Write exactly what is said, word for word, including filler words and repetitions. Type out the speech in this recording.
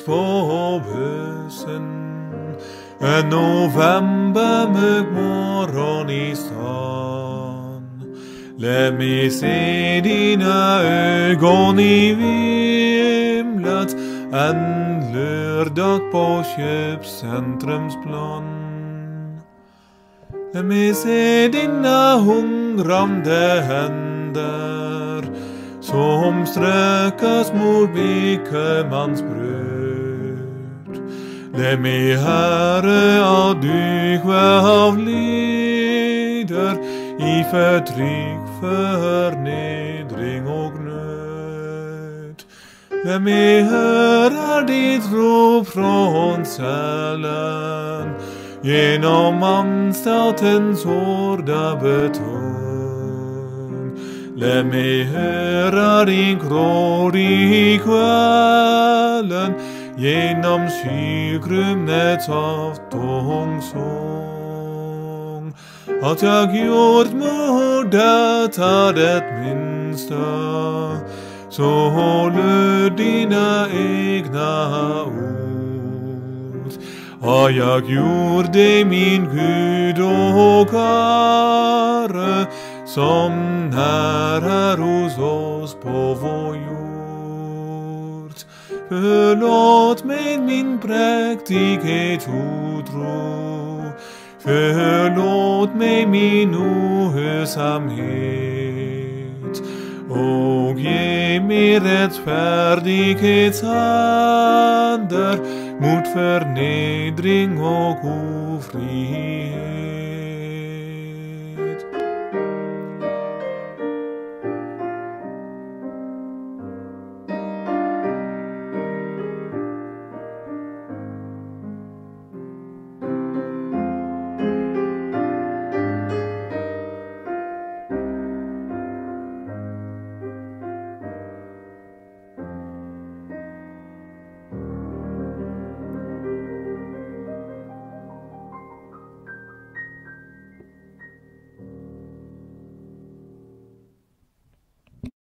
på bussen. En novembermorgon i stan. Låt mig se dina ögon i vimlet en lördag på köpcentrumsplan. Låt mig se dina hungrande händer som sträckas mot bekemansbröd. Låt mig höra att du själv lider i förtryck, förnedring och nöd. Låt mig höra ditt rop från cellen genom anstaltens hårda betong. Låt mig höra din gråd i kvällen genom kyrkrumnets aftonsång. Att jag gjort mordet är det minsta, så löd dina egna ord. Har jag gjort dig min Gud och Herre, som nära hos oss på vår jord. Förlåt mig min präktighet otro, förlåt mig min ohörsamhet, och ge mig rättfärdighetsander mot förnedring och ofrihet.